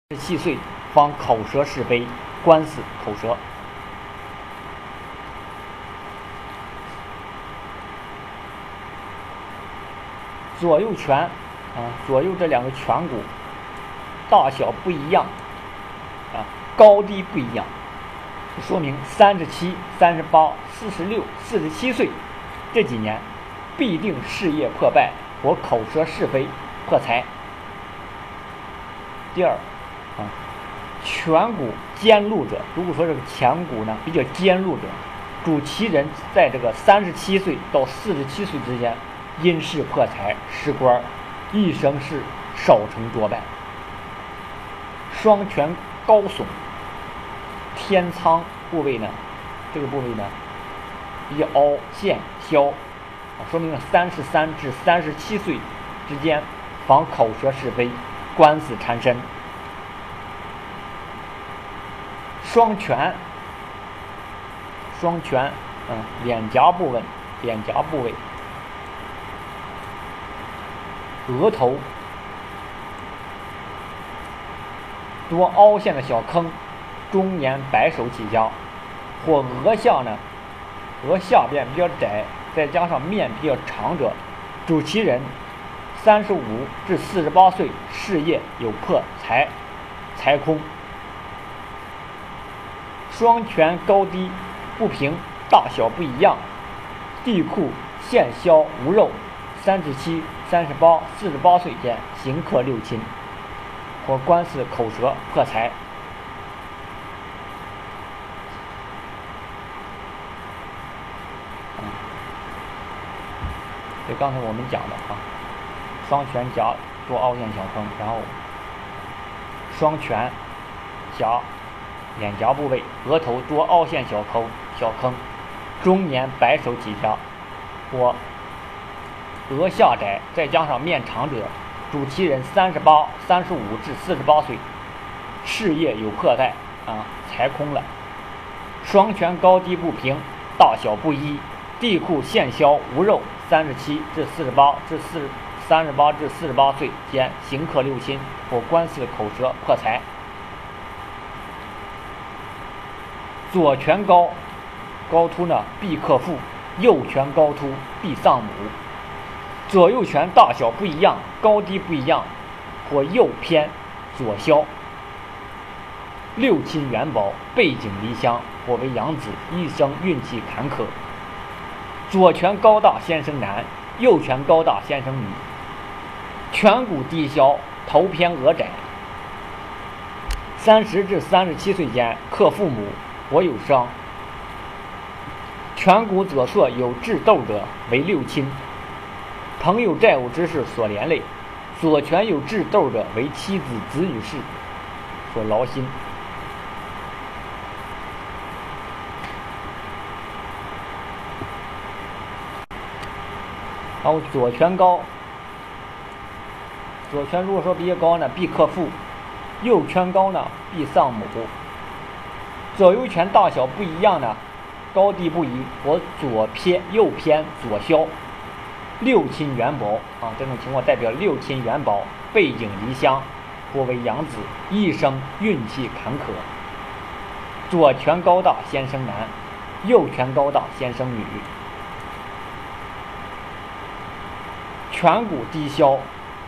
细碎，方口舌是非，官司口舌。左右拳左右这两个颧骨大小不一样高低不一样，说明37、38、46、47岁这几年必定事业破败或口舌是非破财。第二颧骨尖露者，如果说这个颧骨呢比较尖露者，主其人在这个37岁到47岁之间因事破财失官，一生是少成多败。双颧高耸，天仓部位呢，这个部位呢比较凹陷削说明了33至37岁之间防口舌是非，官司缠身。双颧脸颊部位，额头多凹陷的小坑，中年白手起家，或额下边比较窄，再加上面比较长者，主其人35至48岁事业有破财空。双颧高低不平，大小不一样，地库现销无肉，37、38、48岁间行克六亲，或官司口舌破财。这刚才我们讲的双颧夹多凹陷小坑，然后双颧夹脸颊部位，额头多凹陷小坑，中年白手起家，或额下窄，再加上面长者，主其人35至48岁事业有破败财空了。双颧高低不平，大小不一，地库现销无肉，37至48岁间行克六亲，或官司口舌破财。左颧高凸呢必克父，右颧高凸必丧母。左右颧大小不一样，高低不一样，或右偏左削。六亲元宝，背井离乡，或为养子，一生运气坎坷。左颧高大先生男，右颧高大先生女。颧骨低削，头偏额窄。30至37岁间克父母，或有伤。颧骨左侧有智斗者为六亲，朋友债务之事所连累。左颧有智斗者为妻子子女事所劳心。然后左颧高，左颧如果说比较高呢必克父，右颧高呢必丧母。左右颧大小不一样呢，高低不一，或左偏右偏左削。六亲元宝这种情况代表六亲元宝，背井离乡，或为养子，一生运气坎坷。左颧高大先生男，右颧高大先生女。颧骨低削，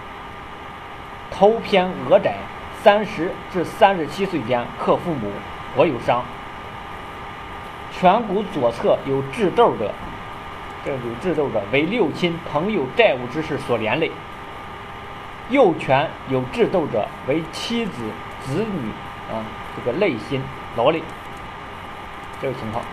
头偏额窄，30至37岁间克父母，或有伤。颧骨左侧有智斗者，为六亲朋友债务之事所连累。右颧有智斗者为妻子子女这个累心劳累。这个情况。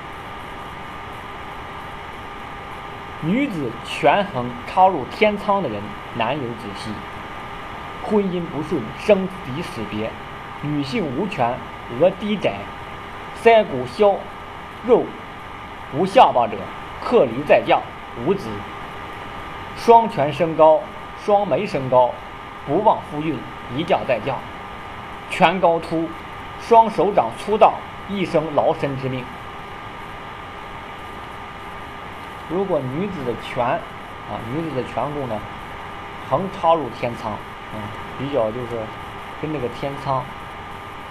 女子权衡插入天仓的人，难有子息，婚姻不顺，生离死别。女性无权，额低窄，腮骨削肉，无下巴者，克离再嫁，无子。双颧升高，双眉升高，不忘夫运，一嫁再嫁。颧高凸，双手掌粗大，一生劳身之命。如果女子的颧骨呢横插入天仓比较就是跟那个天仓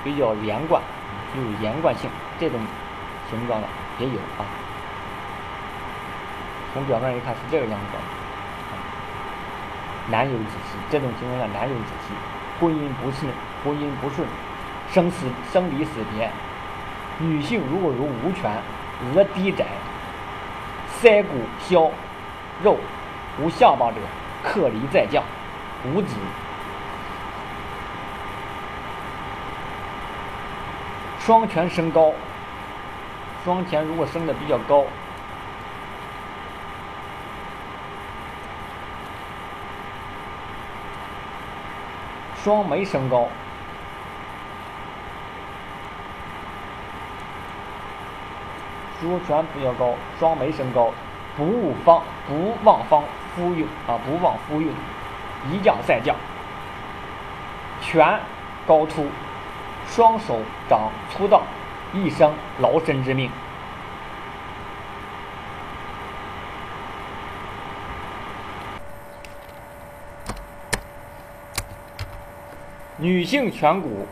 比较连贯，有连贯性，这种形状的也有啊。从表面一看是这个样子的，男有子息，这种情况下男有子息，婚姻不顺，生离死别。女性如果有无权、额低窄、腮骨消肉、无下巴者，克离再嫁，无子。双全升高，双全如果升的比较高，双眉升高，双全比较高，双眉升高，不忘夫运，一嫁再嫁。颧高凸，双手掌粗大，一生劳身之命。女性颧骨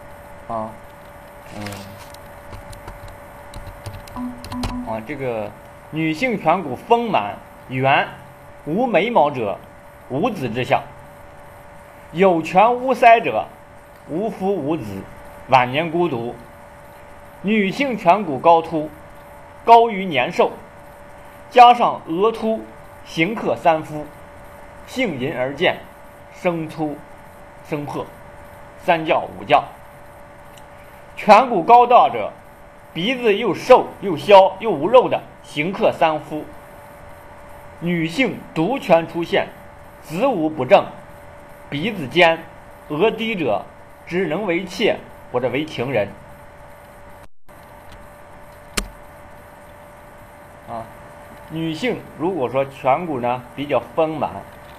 这个女性颧骨丰满圆，无眉毛者，无子之相；有颧无腮者，无夫无子，晚年孤独。女性颧骨高凸，高于年寿，加上额凸，形克三夫，性淫而贱，生粗生破，三教五教。颧骨高大者，鼻子又瘦又削又无肉的，形克三夫。女性独颧出现，子午不正，鼻子尖，额低者，只能为妾或者为情人。女性如果说颧骨呢比较丰满，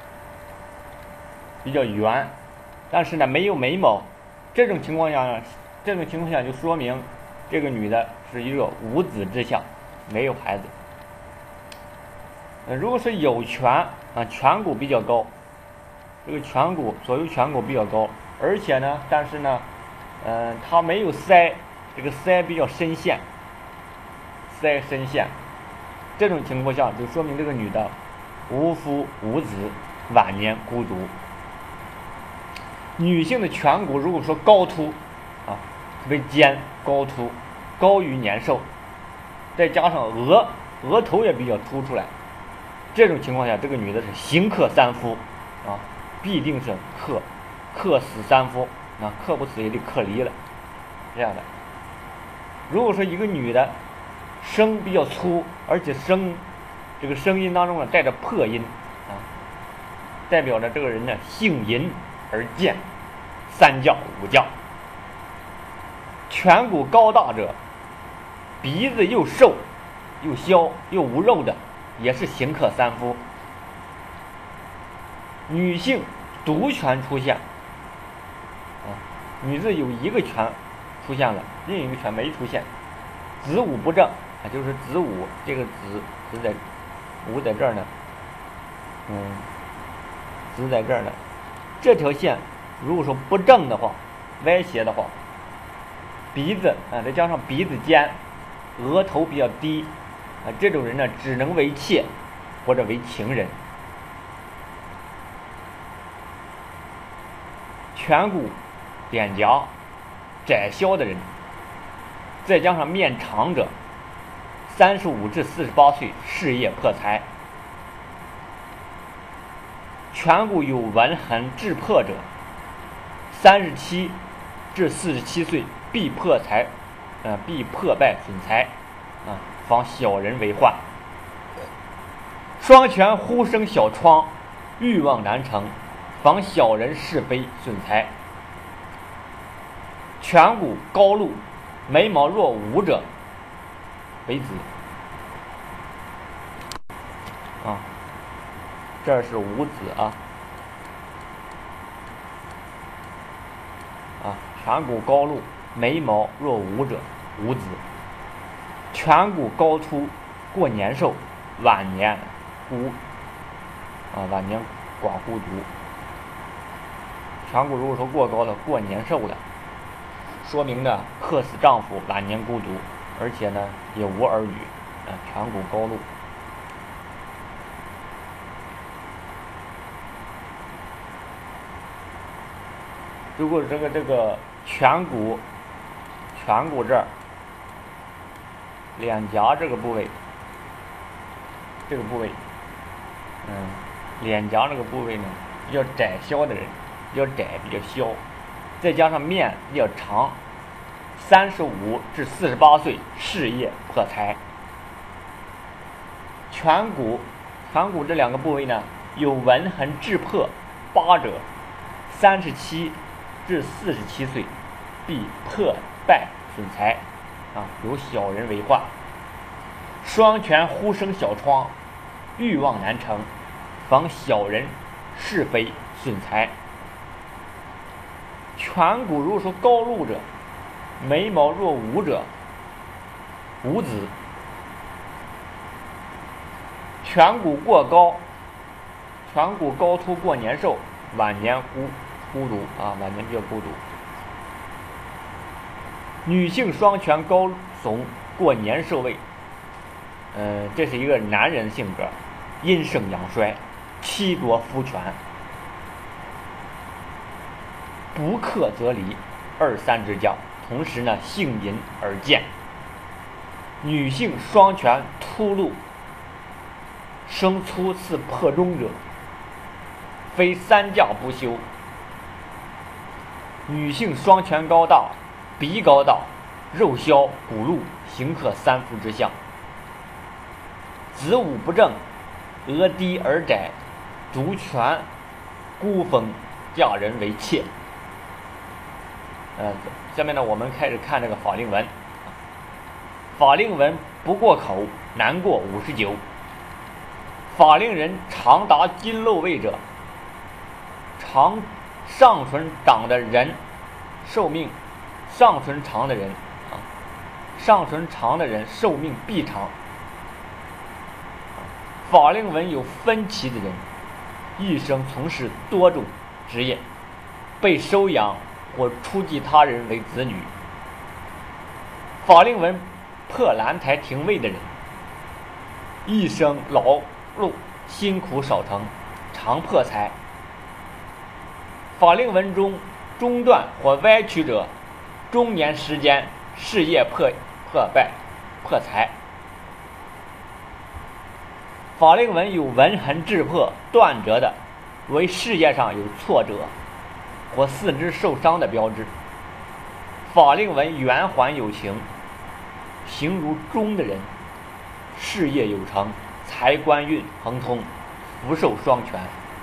比较圆，但是呢没有眉毛，这种情况下就说明这个女的是一个无子之相，没有孩子。如果是有颧颧骨比较高，这个左右颧骨比较高，而且呢，但是呢，它没有腮，这个腮比较深陷，这种情况下就说明这个女的无夫无子，晚年孤独。女性的颧骨如果说高凸特别尖高凸，高于年寿，再加上额头也比较凸出来，这种情况下这个女的是刑克三夫必定是克死三夫克不死也得克离了这样的。如果说一个女的声比较粗，而且这个声音当中带着破音代表着这个人呢性淫而贱，三教五教。颧骨高大者，鼻子又瘦又削又无肉的，也是刑克三夫。女性独颧出现女子有一个颧出现了，另一个颧没出现，子午不正就是子午，这个子在午在这儿呢，子在这儿呢，这条线如果说不正的话，歪斜的话，鼻子再加上鼻子尖，额头比较低这种人呢只能为妾或者为情人。颧骨脸颊窄削的人，再加上面长者，35至48岁事业破财。颧骨有纹痕致破者，37至47岁必破财，必破败损财防小人为患。双颧忽生小疮，欲望难成，防小人是非损财。颧骨高露，眉毛若无者为子这是无子颧骨高露，眉毛若无者无子。颧骨高凸，过年寿，晚年寡孤独。颧骨如果说过高的，过年寿的， 说明呢客死丈夫晚年孤独，而且呢也无儿女，颧骨高露。如果这个颧骨这儿，脸颊这个部位，脸颊这个部位呢比较窄削的人，比较削，再加上面比较长，35至48岁事业破财。颧骨这两个部位呢有纹痕质破疤者，37至47岁必破败损财，有小人为患。双拳忽生小疮，欲望难成，防小人是非损财。颧骨如果说高露者，眉毛若无者，无子。颧骨过高，颧骨高凸过年寿，晚年孤独，晚年比较孤独。女性双颧高耸过年寿位，这是一个男人性格，阴盛阳衰，妻夺夫权，不克则离，2、3之交。同时呢，性淫而贱。女性双颧凸露，生粗似破中者，非3嫁不休。女性双颧高大，鼻高大，肉削骨露，形克3夫之相。子午不正，额低而窄，足颧孤峰，嫁人为妾。下面呢，我们开始看这个法令纹。法令纹不过口，难过59。法令人长达筋漏位者，上唇长的人寿命，上唇长的人寿命必长。法令纹有分歧的人，一生从事多种职业，被收养或出继他人为子女。法令纹破兰台廷尉的人，一生劳碌辛苦少成，常破财。法令纹中断或歪曲者，中年时间事业破败破财。法令纹有纹痕质破断折的，为事业上有挫折或四肢受伤的标志。法令纹圆环有形，形如钟的人，事业有成，财官运亨通，福寿双全。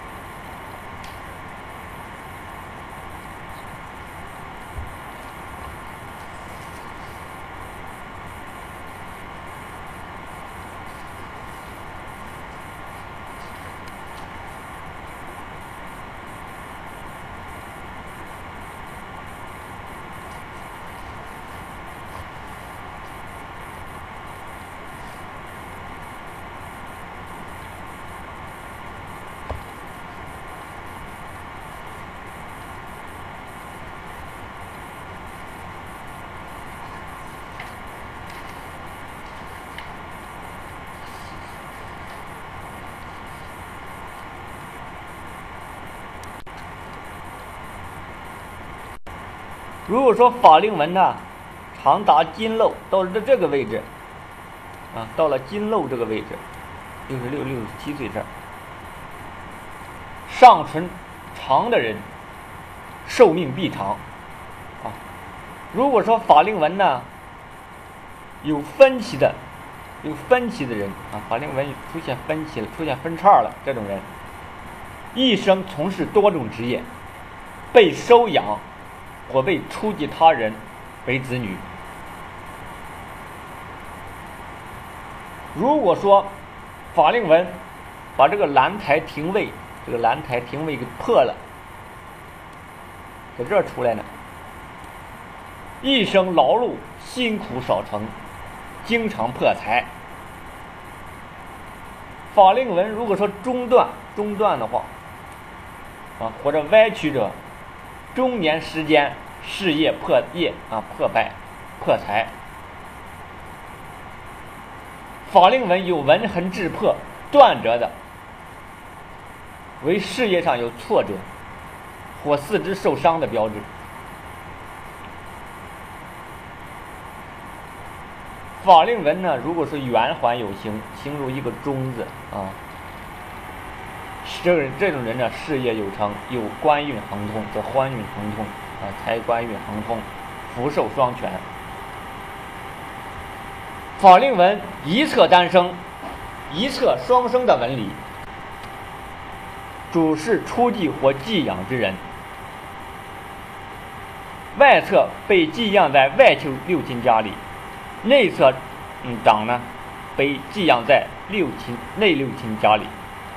如果说法令纹呢长达筋漏，到了这个位置到了筋漏这个位置，66、67岁这儿，上唇长的人寿命必长如果说法令纹呢有分歧的人法令纹出现分歧了，出现分叉了，这种人一生从事多种职业，被收养或被出继他人为子女。如果说法令纹把这个兰台廷尉给破了，在这儿出来呢，一生劳碌辛苦少成，经常破财。法令纹如果说中断的话或者歪曲者，中年时间事业破业破败破财。法令纹有纹痕质破断折的，为事业上有挫折或四肢受伤的标志。法令纹呢，如果是圆环有形，形如一个中字这种人呢，事业有成，有官运亨通，这官运亨通财官运亨通，福寿双全。法令纹一侧单生，一侧双生的纹理，主是出继或寄养之人。外侧被寄养在外戚六亲家里，内侧长呢被寄养在内六亲家里。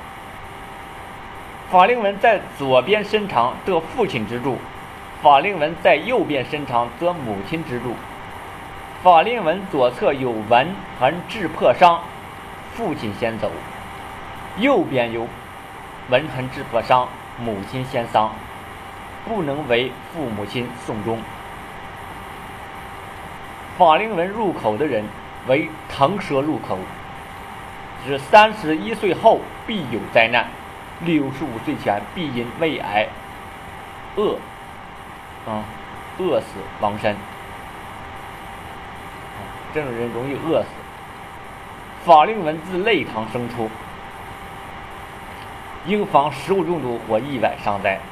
法令纹在左边伸长得父亲之助，法令纹在右边伸长得母亲之助。法令纹左侧有纹痕质破伤，父亲先走；右边有纹痕质破伤，母亲先丧，不能为父母亲送终。法令纹入口的人为腾蛇入口，指31岁后必有灾难，65岁前必因胃癌饿死亡身。这种人容易饿死。法令纹自内堂生出，应防食物中毒或意外伤灾。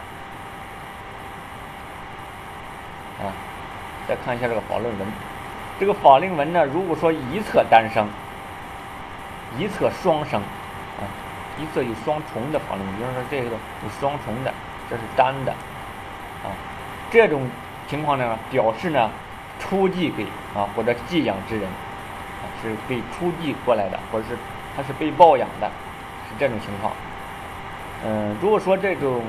再看一下这个法令纹。这个法令纹呢，如果说一侧单生，一侧双生一侧有双重的法令纹，比方说这个有双重的，这是单的这种情况呢，表示呢出继给或者寄养之人是被出继过来的，或者是他是被抱养的，是这种情况。如果说这种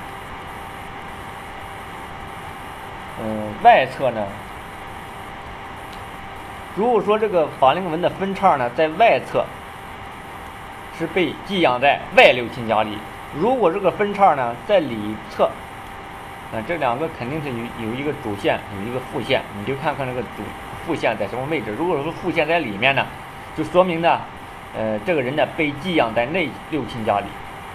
外侧呢，如果说这个法令纹的分叉呢在外侧是被寄养在外六亲家里，如果这个分叉呢在里侧这两个肯定是有一个主线有一个副线，你就看看这个副线在什么位置。如果说副线在里面呢，就说明呢这个人呢被寄养在内六亲家里。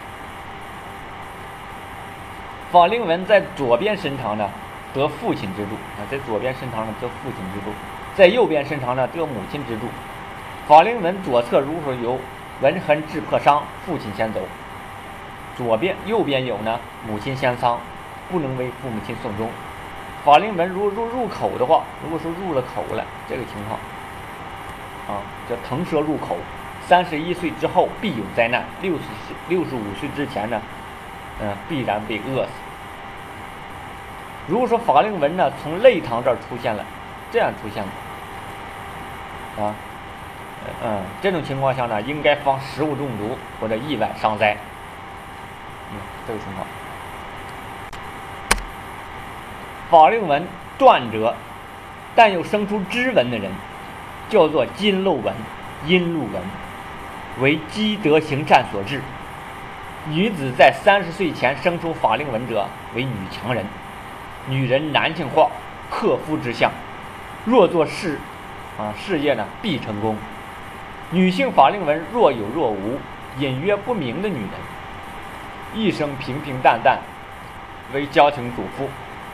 法令纹在左边伸长呢得父亲之助在左边伸长呢得父亲之助，在右边伸长呢得母亲之助。法令纹左侧如果有纹痕质破伤，父亲先走；右边有呢母亲先丧，不能为父母亲送终。法令纹如入口的话，如果说入了口了，这个情况叫腾蛇入口，31岁之后必有灾难，65岁之前呢必然被饿死。如果说法令纹呢从内堂这儿出现了，这样出现了这种情况下呢，应该防食物中毒或者意外伤灾。这个情况。法令纹断折但又生出织纹的人，叫做金漏纹、阴路纹，为积德行善所致。女子在30岁前生出法令纹者，为女强人，女人男性化，克夫之相。若做事业呢必成功。女性法令纹若有若无，隐约不明的女人，一生平平淡淡，为家庭主妇。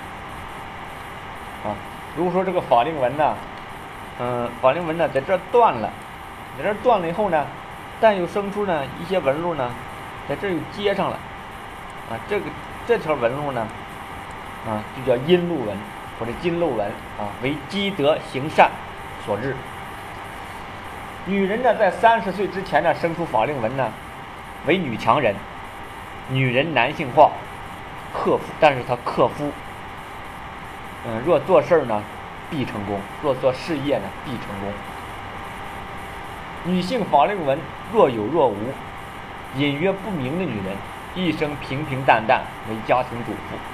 如果说这个法令纹呢在这断了，以后呢，但又生出呢一些纹路呢，在这又接上了这条纹路呢就叫阴路纹或者金漏纹为积德行善所致。女人呢在30岁之前呢生出法令纹呢，为女强人，女人男性化，克夫，但是她克夫。若做事呢必成功，若做事业呢必成功。女性法令纹若有若无，隐约不明的女人，一生平平淡淡，为家庭主妇。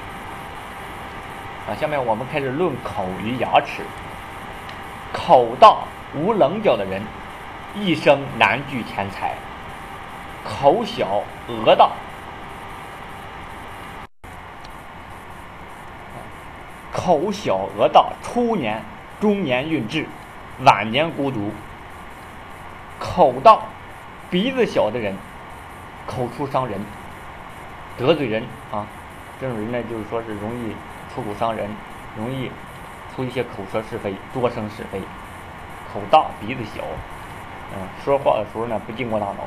下面我们开始论口与牙齿。口大无棱角的人，一生难聚钱财；口小额大。 口小额大，初年、中年运滞，晚年孤独。口大，鼻子小的人，口出伤人，得罪人啊。这种人呢，就是说是容易出口伤人，容易出一些口舌是非，多生是非。口大，鼻子小，说话的时候呢不经过大脑。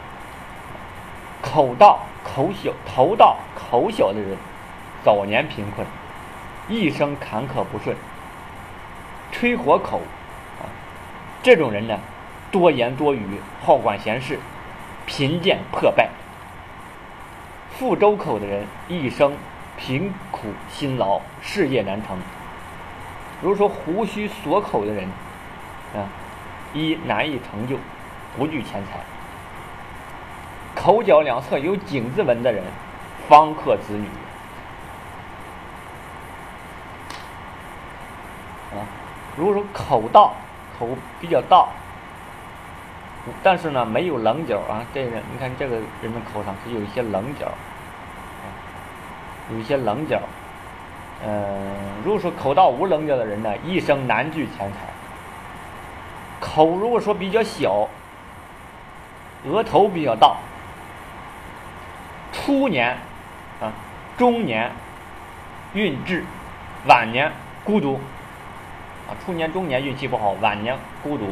口大口小，头大口小的人，早年贫困，一生坎坷不顺，吹火口啊。这种人呢，多言多语，好管闲事，贫贱破败。腹周口的人，一生贫苦辛劳，事业难成。如说胡须锁口的人一难以成就，不具钱财。口角两侧有井字纹的人，方克子女如果说口大，口比较大，但是呢没有棱角这人你看这个人的口上是有一些棱角有一些棱角。如果说口大无棱角的人呢，一生难聚钱财。口如果说比较小，额头比较大，初年中年运滞，晚年孤独初年中年运气不好，晚年孤独。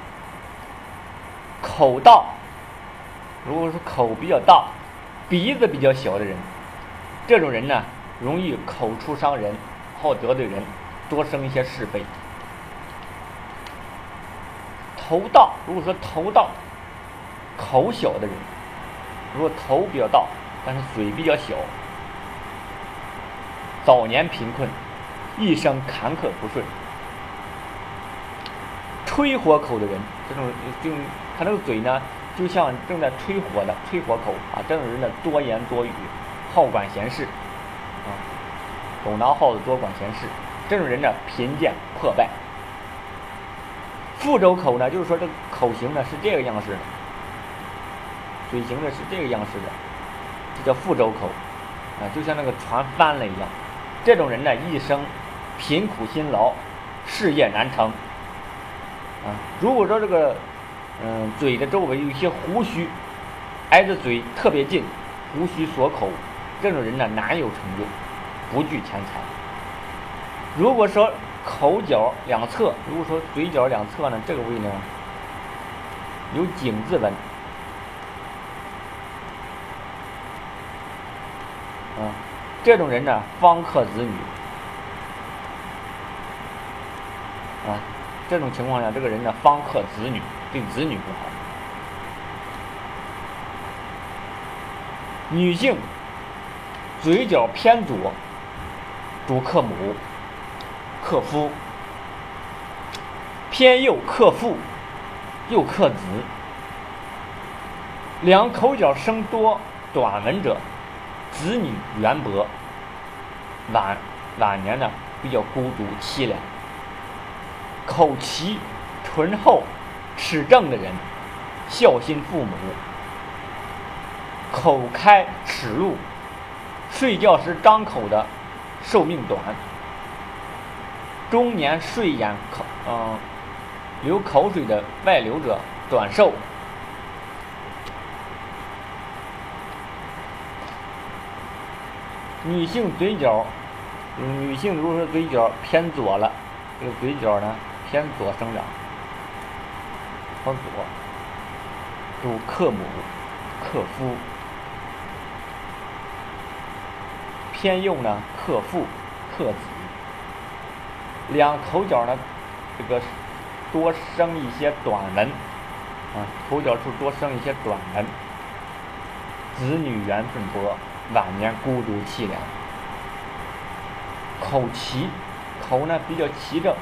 口大，如果说口比较大，鼻子比较小的人，这种人呢容易口出伤人，好得罪人，多生一些是非。头大，如果说头大口小的人，如果头比较大但是嘴比较小，早年贫困，一生坎坷不顺。吹火口的人，这种就他那个嘴呢就像正在吹火的吹火口这种人呢多言多语，好管闲事手拿耗子多管闲事。这种人呢贫贱破败。腹周口呢，就是说这个口型呢是这个样式的，嘴型呢是这个样式的，这叫腹周口就像那个船翻了一样。这种人呢一生贫苦辛劳，事业难成如果说这个嘴的周围有一些胡须挨着嘴特别近，胡须锁口，这种人呢难有成就，不具钱财。如果说口角两侧，如果说嘴角两侧呢，这个位呢有井字纹这种人呢方克子女这种情况下，这个人呢方克子女，对子女不好。女性嘴角偏左，主克母克夫，偏右克父，又克子。两口角生多短纹者，子女缘薄，晚年呢比较孤独凄凉。口齐唇厚齿正的人，孝心父母。口开齿露，睡觉时张口的寿命短。中年睡眼流口水的外流者短寿。女性嘴角，女性如果说嘴角偏左了，这个嘴角呢偏左生长，朝左，主克母克夫。偏右呢克父克子。两口角呢这个多生一些短纹口角处多生一些短纹，子女缘分薄，晚年孤独凄凉。口齐，口呢比较齐正，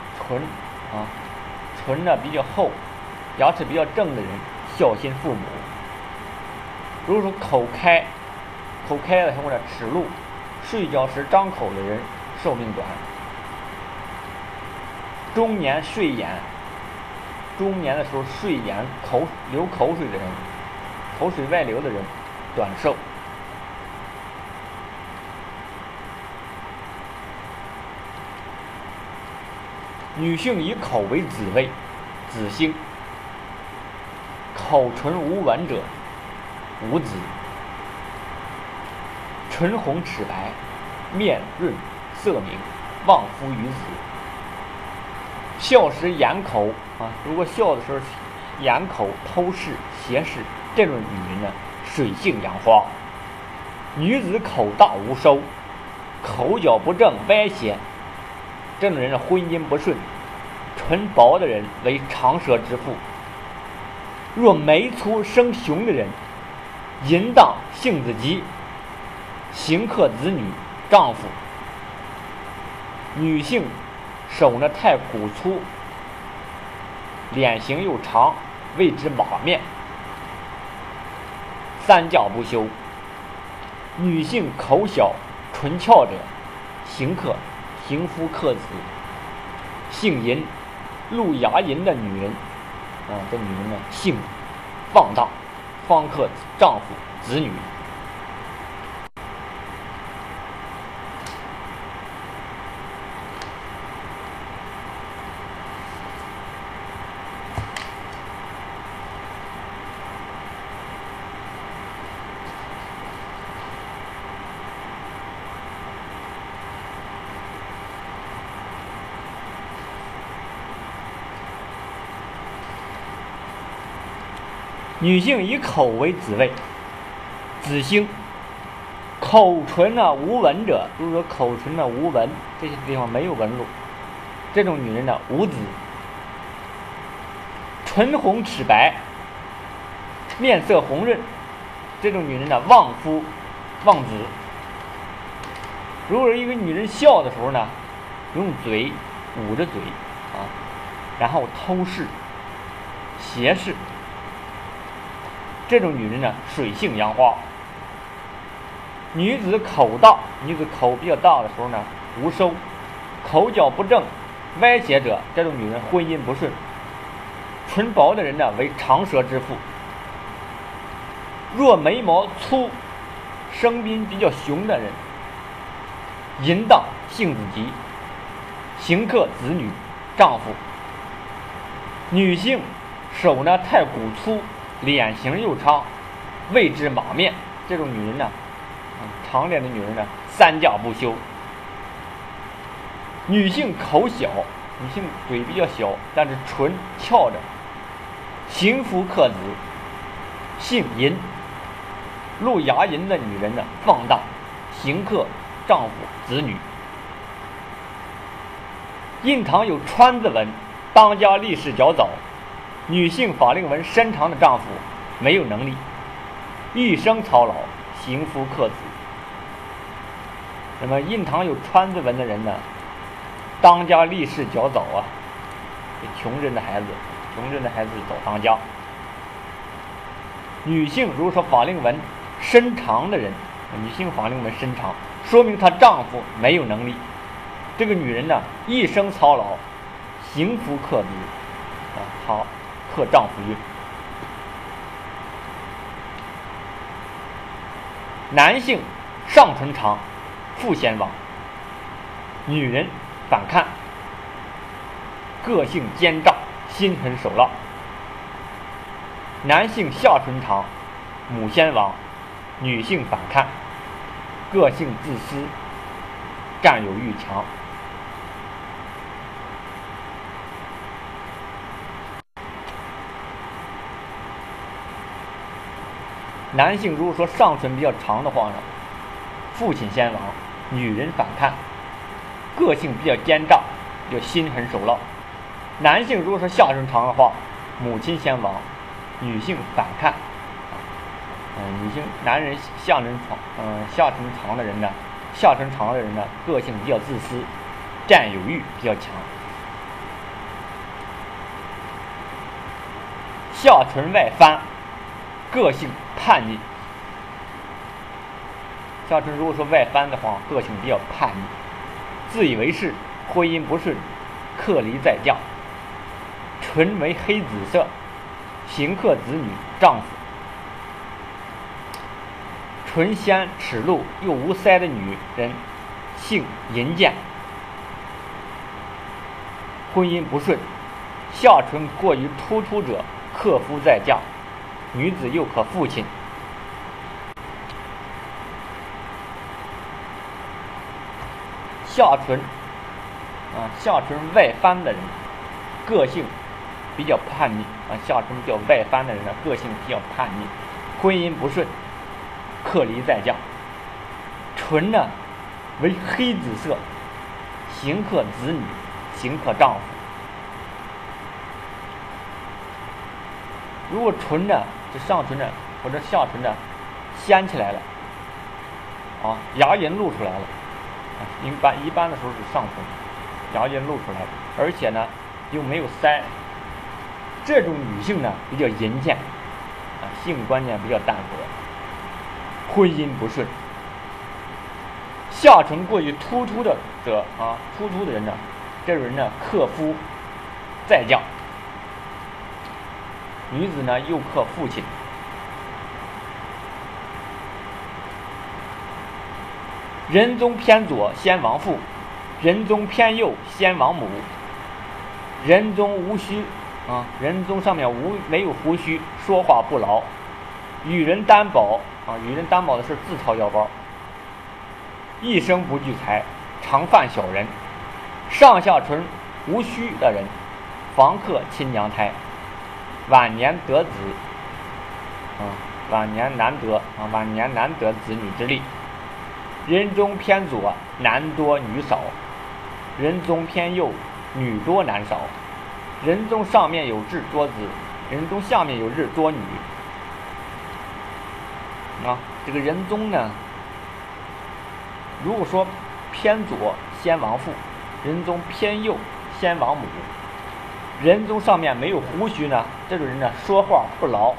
唇呢比较厚，牙齿比较正的人，孝心父母。如果说口开的或者齿露，睡觉时张口的人寿命短。中年睡眼，中年的时候睡眼流口水的人，口水外流的人短寿。 女性以口为子位，子星。口唇无纹者，无子。唇红齿白，面润色明，旺夫于子。笑时掩口如果笑的时候掩口偷视斜视，这种女人呢，水性杨花。女子口大无收，口角不正歪斜，这种人的婚姻不顺。唇薄的人为长舌之妇。若眉粗生雄的人，淫荡性子急，行克子女丈夫。女性手呢太骨粗，脸型又长，谓之马面，三教不修。女性口小唇翘者，行夫克子。性淫，露牙龈的女人这女人呢，性放荡，方克丈夫子女。女性以口为子位，子星。口唇无纹者，就是说口唇无纹，这些地方没有纹路，这种女人呢无子。唇红齿白，面色红润，这种女人呢旺夫旺子。如果一个女人笑的时候呢，用嘴捂着嘴然后偷视斜视，这种女人呢，水性杨花。女子口大，女子口比较大的时候呢，无收，口角不正歪斜者，这种女人婚姻不顺。唇薄的人呢，为长舌之妇。若眉毛粗，声音比较雄的人，淫荡性子急，行克子女丈夫。女性手呢太骨粗，脸型又长，谓之马面，这种女人呢，长脸的女人呢，三教不修。女性口小，女性嘴比较小，但是唇翘着，行夫克子，性淫，露牙龈的女人呢，放荡，行克丈夫子女。印堂有川字纹，当家立世较早。女性法令纹深长的丈夫没有能力，一生操劳，行夫克子。那么印堂有川字纹的人呢，当家立世较早穷人的孩子早当家。女性如果说法令纹深长的人，女性法令纹深长，说明她丈夫没有能力。这个女人呢，一生操劳，行夫克子她克丈夫运。男性上唇长，父先亡。女人反看，个性奸诈，心狠手辣。男性下唇长，母先亡。女性反看，个性自私，占有欲强。男性如果说上唇比较长的话呢，父亲先亡，女人反看，个性比较奸诈，就心狠手辣。男性如果说下唇长的话，母亲先亡，女性反看。男人下唇长的人呢，个性比较自私，占有欲比较强。下唇外翻，个性叛逆。下唇如果说外翻的话，个性比较叛逆，自以为是，婚姻不顺，克离再嫁。唇为黑紫色，行克子女丈夫。唇纤齿露又无腮的女人，性淫贱。 婚姻不顺。下唇过于突出者，克夫在嫁，女子又可父亲。下唇下唇外翻的人，个性比较叛逆下唇比较外翻的人呢，个性比较叛逆，婚姻不顺，克离在嫁。唇呢为黑紫色，形克子女，形克丈夫。如果唇呢，这上唇呢或者下唇呢掀起来了牙龈露出来了一般的时候是上唇牙龈露出来了，而且呢又没有腮，这种女性呢比较淫贱性观念比较淡薄，婚姻不顺。下唇过于突出的人呢，这种人呢克夫在嫁，女子呢又克父亲。人中偏左先亡父，人中偏右先亡母。人中无须人中上面没有胡须，说话不牢。与人担保与人担保的是自掏腰包。一生不聚财，常犯小人。上下唇无须的人，房克亲娘胎，晚年得子晚年难得子女之力。人中偏左，男多女少；人中偏右，女多男少。人中上面有痣多子，人中下面有痣多女。这个人中呢，如果说偏左先亡父，人中偏右先亡母。人中上面没有胡须呢，这种人呢说话不牢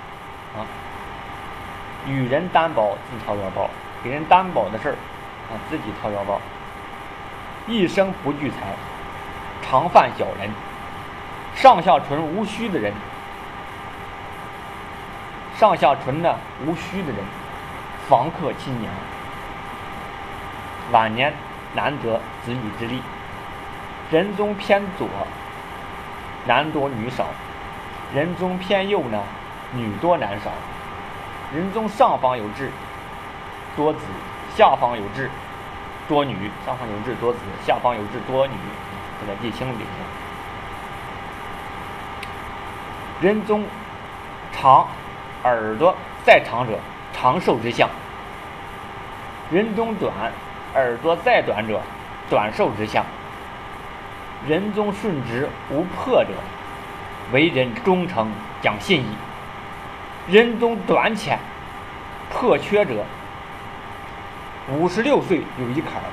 与人担保自掏腰包，给人担保的事儿自己掏腰包。一生不聚财，常犯小人。上下唇无须的人，上下唇呢无须的人，房克亲娘，晚年难得子女之力。人中偏左，男多女少；人中偏右呢，女多男少。人中上方有痣多子，下方有痣多女。上方有痣多子，下方有痣多女，这在记清里面。人中长耳朵再长者，长寿之象。人中短耳朵再短者，短寿之象。人中顺直无破者，为人忠诚讲信义。人中短浅破缺者，56岁有一坎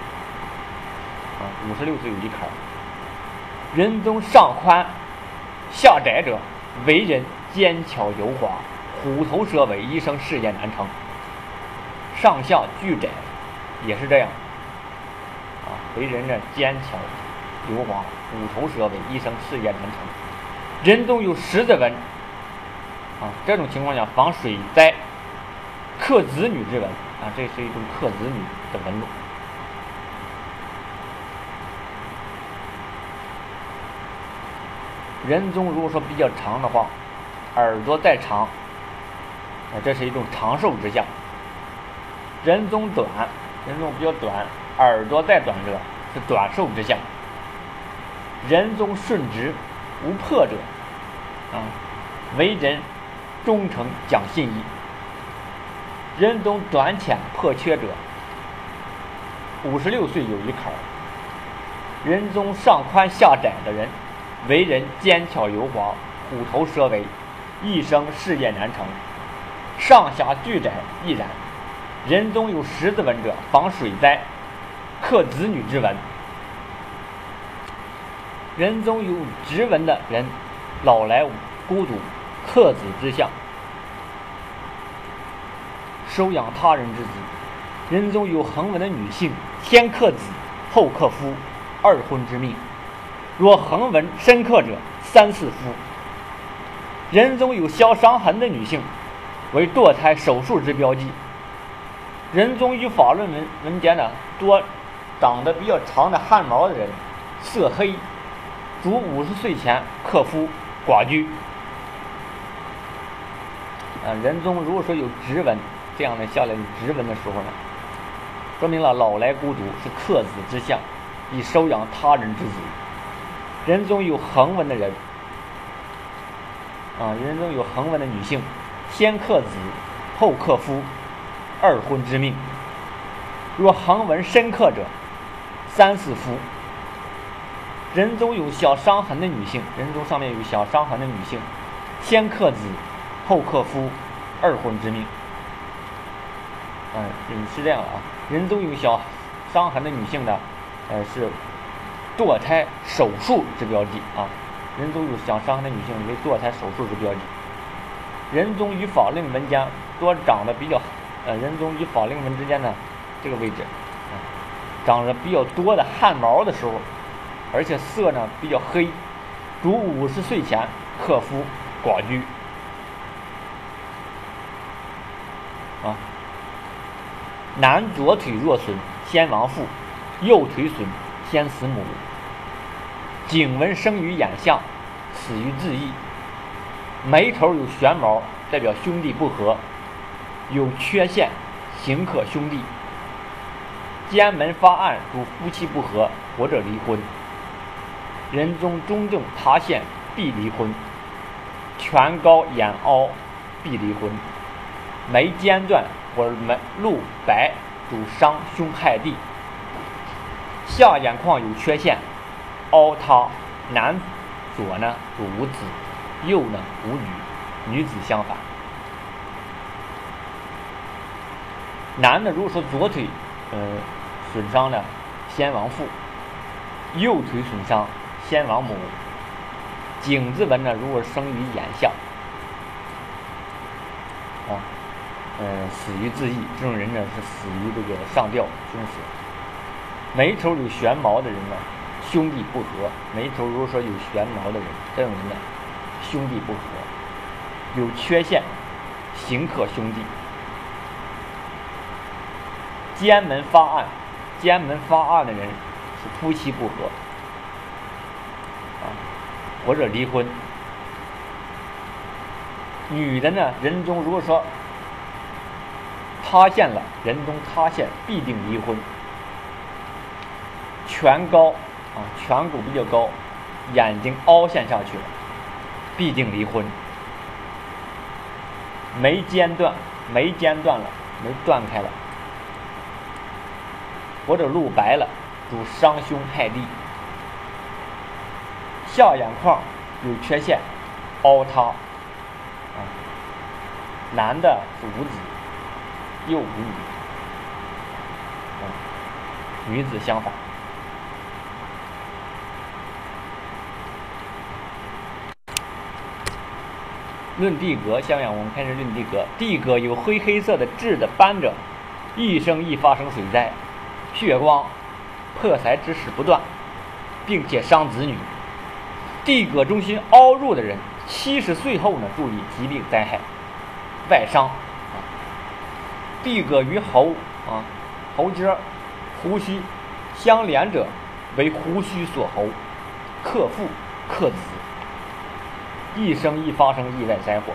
56岁有一坎。人中上宽下窄者，为人奸巧油滑，虎头蛇尾，一生事业难成。上下俱窄也是这样为人呢奸巧油滑，虎头蛇尾，一生事业难成。人中有十字纹这种情况下防水灾，克子女之纹这是一种克子女的纹路。人中如果说比较长的话，耳朵再长这是一种长寿之象。人中短，人中比较短，耳朵再短者是短寿之象。人中顺直无破者为人忠诚讲信义。人中短浅破缺者，56岁有一坎。人中上宽下窄的人，为人奸巧油滑，虎头蛇尾，一生事业难成。上下俱窄亦然。人中有十字纹者，防水灾，克子女之纹。人中有直纹的人，老来孤独，克子之象，收养他人之子。人中有横纹的女性，先克子，后克夫，二婚之命。若横纹深克者，三四夫。人中有消伤痕的女性，为堕胎手术之标记。人中与法论文间呢多长得比较长的汗毛的人，色黑， 主50岁前克夫寡居。人中如果说有直纹这样的下来的直纹的时候呢，说明了老来孤独，是克子之相，以收养他人之子。人中有横纹的人人中有横纹的女性，先克子后克夫，二婚之命。若横纹深刻者，三四夫。人中有小伤痕的女性，人中上面有小伤痕的女性，先克子后克夫，二婚之命。是这样的人中有小伤痕的女性呢，是堕胎手术之标记人中有小伤痕的女性为堕胎手术之标记。人中与法令纹间多长得比较人中与法令纹之间呢这个位置长着比较多的汗毛的时候，而且色呢比较黑，主50岁前克夫寡居。男左腿若损，先亡父；右腿损，先死母。颈纹生于眼下，死于自缢。眉头有旋毛，代表兄弟不和，有缺陷，行克兄弟。肩门发暗，主夫妻不和或者离婚。人中中正塌陷，必离婚。颧高眼凹，必离婚。眉尖断或眉露白，主伤兄害弟。下眼眶有缺陷，凹塌。男左呢主无子，右呢无女，女子相反。男的如果说左腿损伤呢，先亡父；右腿损伤，先亡母。颈字纹呢，如果生于眼下死于自缢，这种人呢是死于这个上吊凶死。眉头有旋毛的人呢，兄弟不和。眉头如果说有旋毛的人，这种人呢兄弟不和，有缺陷，行克兄弟。肩门发暗，肩门发暗的人是夫妻不和或者离婚。女的呢，人中如果说塌陷了，人中塌陷必定离婚。颧高颧骨比较高，眼睛凹陷下去了，必定离婚。眉尖断，眉尖断了，眉断开了，或者露白了，主伤兄害弟。下眼眶有缺陷，凹塌男的是无子，右无女，女子相反。论地格，下面我们开始论地格。地格有灰黑色的痣的斑者，一生易发生水灾、血光、破财之事不断，并且伤子女。地格中心凹入的人，70岁后呢，注意疾病灾害、外伤地格与喉喉尖、胡须相连者，为胡须所喉，克父克子，一生易发生意外灾祸。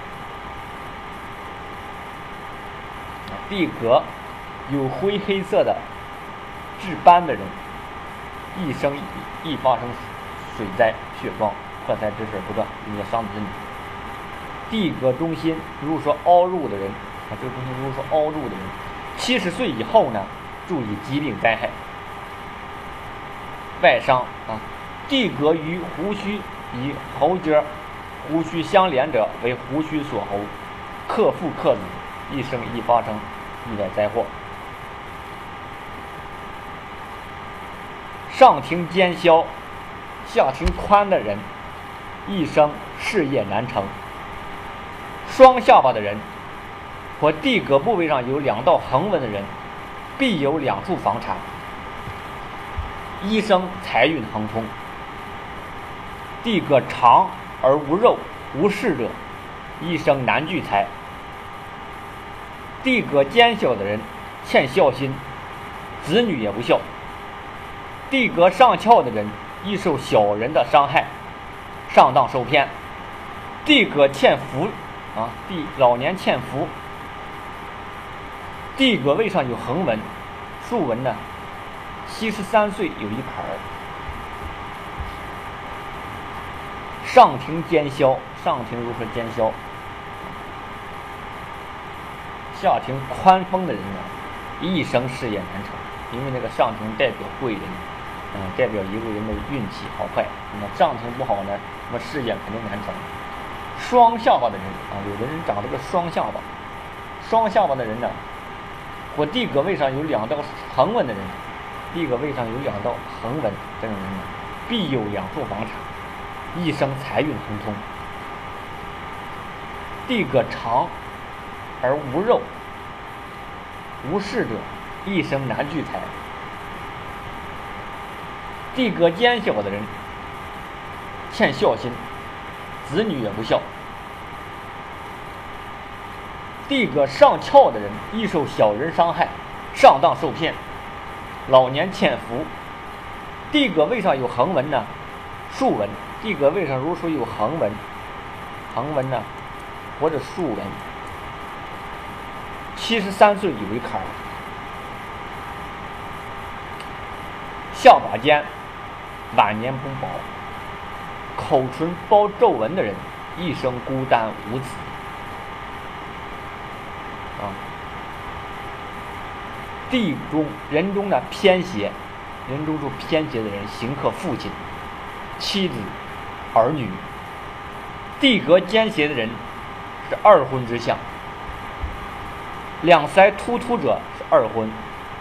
地格有灰黑色的痣斑的人，一生易发生水灾、血光、破财之事不断，并且伤子女。地格中心如果说凹入的人这个中心如果说凹入的人，70岁以后呢，注意疾病灾害、外伤地格与胡须以喉尖、胡须相连者，为胡须所喉，克父克子，一生易发生意外灾祸。上庭尖削，下庭宽的人，一生事业难成。双下巴的人或地格部位上有2道横纹的人，必有2处房产，一生财运亨通。地格长而无肉无势者，一生难聚财。地格尖小的人欠孝心，子女也不孝。地格上翘的人易受小人的伤害，上当受骗。地格欠福老年欠福。地格位上有横纹，竖纹呢，73岁有一坎儿。上庭奸枭，上庭如何奸枭？下庭宽丰的人呢，一生事业难成，因为那个上庭代表贵人，代表一个人的运气好坏。那么上庭不好呢，那么事业肯定难成。双下巴的人有的人长了个双下巴，双下巴的人呢，或地格位上有2道横纹的人，地格位上有2道横纹，这种人呢，必有2处房产，一生财运亨通。地格长而无肉无事者，一生难聚财。地格奸小的人欠孝心，子女也不孝。地格上翘的人易受小人伤害，上当受骗，老年欠福。地格位上有横纹呢，竖纹。地格位上如说有横纹呢，或者竖纹，73岁有一坎儿。下巴尖，晚年不保。口唇包皱纹的人，一生孤单无子。地中人中呢偏邪，人中处偏邪的人，刑克父亲、妻子、儿女。地格奸邪的人是2婚之相，两腮突出者是2婚，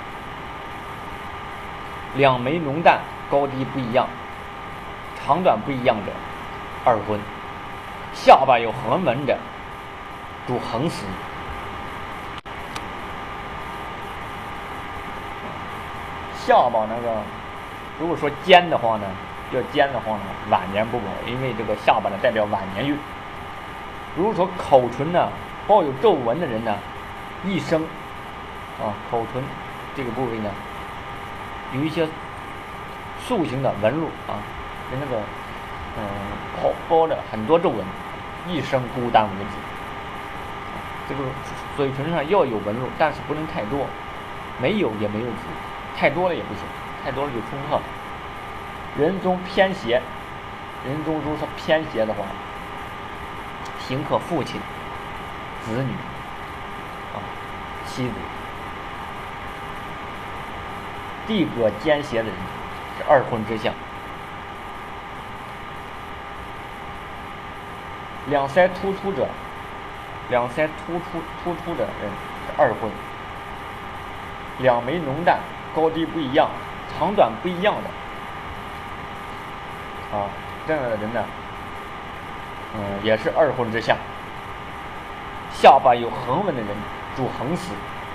两眉浓淡高低不一样，长短不一样者2婚，下巴有横纹者主横死。下巴那个如果说尖的话呢，晚年不保，因为这个下巴呢代表晚年运。如果说口唇呢抱有皱纹的人呢，一生口唇这个部位呢有一些塑形的纹路跟那个包着很多皱纹，一生孤单无子。这个嘴唇上要有纹路，但是不能太多，没有也没有子，太多了也不行，太多了就冲破了。人中偏邪，人中如果偏邪的话，刑克父亲、子女妻子。地格奸邪的人是2婚之相。两腮突出的人是2婚，两眉浓淡高低不一样，长短不一样的这样的人呢也是2婚之相。下巴有横纹的人主横死。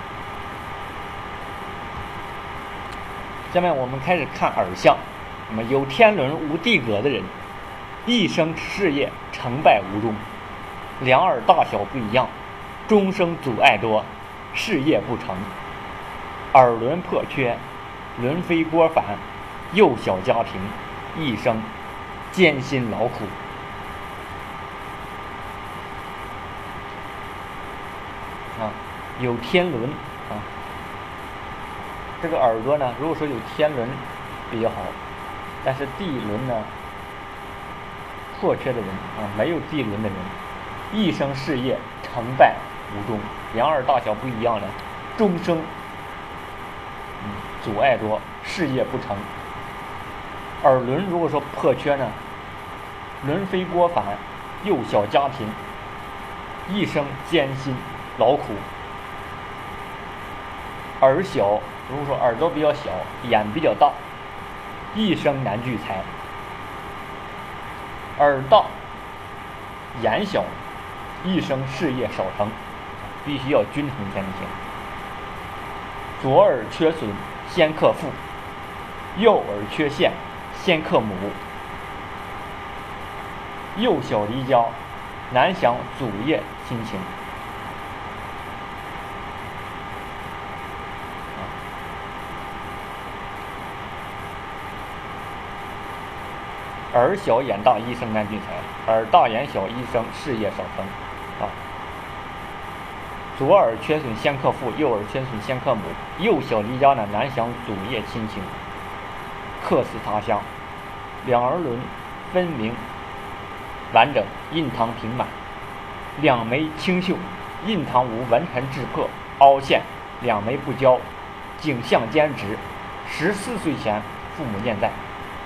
下面我们开始看耳相。那么有天伦无地格的人，一生事业成败无终，两耳大小不一样，终生阻碍多，事业不成。耳轮破缺，轮飞锅反，幼小家庭，一生艰辛劳苦。有天伦这个耳朵呢，如果说有天伦比较好，但是地轮呢破缺的人没有地轮的人，一生事业成败无终，两耳大小不一样的，终生阻碍多，事业不成。耳轮如果说破缺呢，轮飞锅反，幼小家庭，一生艰辛劳苦。耳小，如果说耳朵比较小，眼比较大，一生难聚财。耳大眼小，一生事业少成，必须要均衡才能行。左耳缺损，先克父；右耳缺陷，先克母。幼小离家，难享祖业亲情。 儿小眼大，一生难聚财；耳大眼小，一生事业少成。啊，左耳缺损先克父，右耳缺损先克母。幼小离家呢，难享祖业亲情，客死他乡。两耳轮分明完整，印堂平满，两眉清秀，印堂无纹痕质破凹陷，两眉不交，颈项尖直。14岁前父母健在。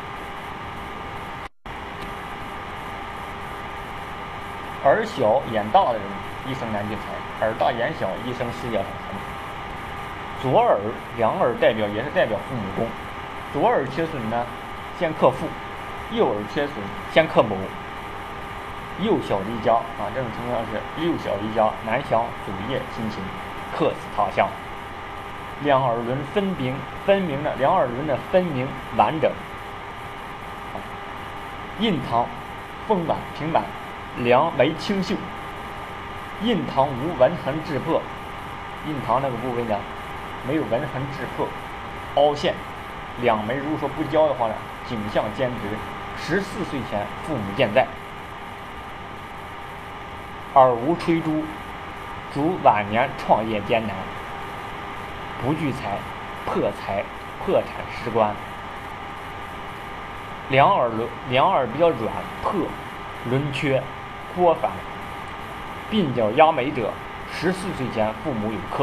耳小眼大的人一生难聚财，耳大眼小一生事业少成。左耳两耳代表也是代表父母宫，左耳缺损呢先克父，右耳缺损先克母。幼小离家啊，这种情况是幼小离家，难享祖业亲情，客死他乡。两耳轮分明的两耳轮的分明完整，印堂丰满平满，两眉清秀，印堂无纹痕质破，印堂那个部位呢没有纹痕质破凹陷，两眉如果说不交的话呢，颈项尖直。14岁前父母健在。耳无吹珠，主晚年创业艰难，不聚财，破产失官。两耳比较软破，轮缺郭反，鬓角压眉者14岁前父母有克。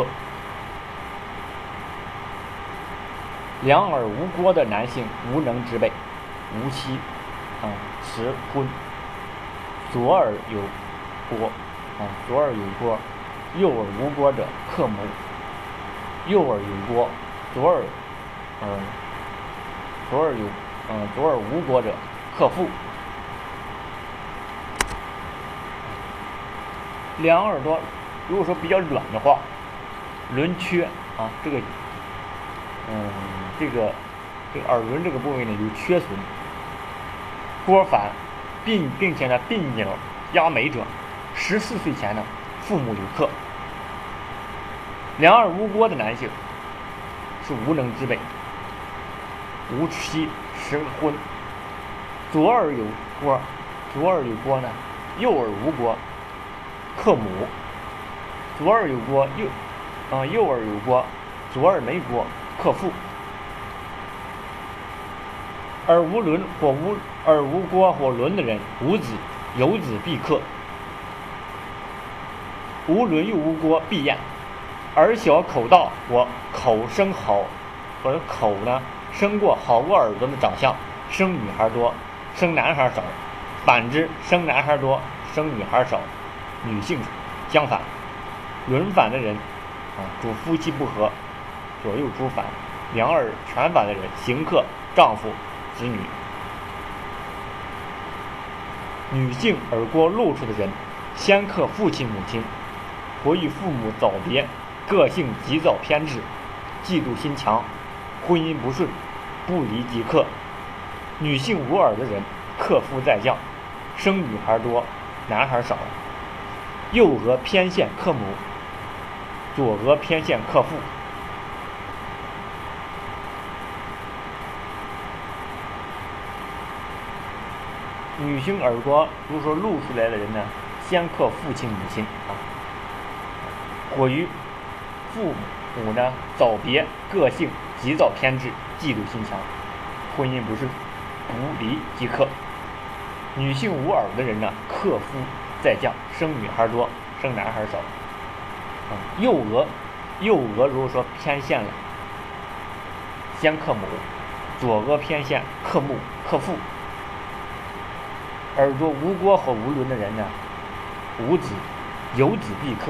两耳无郭的男性无能之辈，无妻迟婚。左耳有郭左耳有郭，右耳无郭者克母。右耳有郭，左耳无郭者克父。两耳朵如果说比较软的话，轮缺啊，这个耳轮这个部位呢有缺损，郭反，并且呢鬓角压眉者，14岁前呢父母有克。两耳无郭的男性是无能之辈，无妻迟婚。左耳有郭呢，右耳无郭克母。左耳有郭，右耳有郭，左耳没郭克父。耳无郭或轮的人无子，有子必克。无轮又无郭必厌。耳小口大或口生好，或者口呢生过好过耳朵的长相，生女孩多，生男孩少。反之，生男孩多，生女孩少。女性相反。轮反的人主夫妻不和，左右主反。两耳全反的人行克丈夫子女。女性耳郭露出的人先克父亲母亲，或与父母早别，个性急躁偏执，嫉妒心强，婚姻不顺，不离即克。女性无耳的人克夫在将，生女孩多，男孩少。右额偏陷克母，左额偏陷克父。女性耳朵如果说露出来的人呢，先克父亲母亲或与父母呢早别，个性急躁偏执，嫉妒心强，婚姻不顺，不离即克。女性无耳的人呢，克夫在将，生女孩多，生男孩少。右额如果说偏陷了，先克母，左额偏陷克木克父。耳朵无郭和无轮的人呢，无子，有子必克。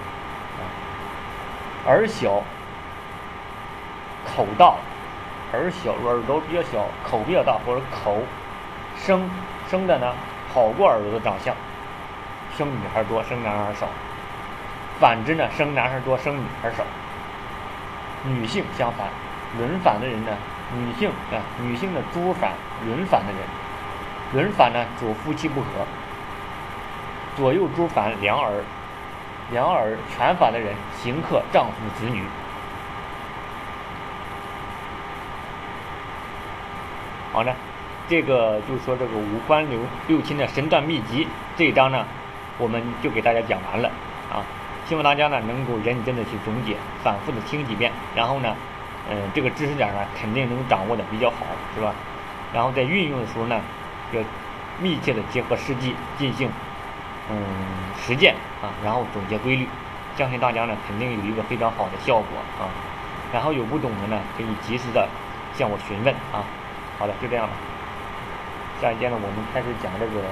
耳小口大，耳朵比较小，口比较大，或者口生的呢好过耳朵的长相，生女孩多，生男孩少。反之呢，生男孩多，生女孩少。女性相反，轮反的人呢，女性的珠反轮反的人，轮反呢主夫妻不和，左右珠反两耳全反的人行克丈夫子女。好呢， 这个就是说这个五官六亲的神断秘籍这一章呢，我们就给大家讲完了啊。希望大家呢能够认真的去总结，反复的听几遍，然后呢，这个知识点呢肯定能掌握的比较好，是吧？然后在运用的时候呢，要密切的结合实际进行实践啊，然后总结规律，相信大家呢肯定有一个非常好的效果啊。然后有不懂的呢，可以及时的向我询问啊。好的，就这样了。下一节呢，我们开始讲这个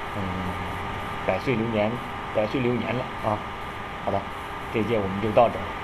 百岁流年了啊。好的，这一节我们就到这儿。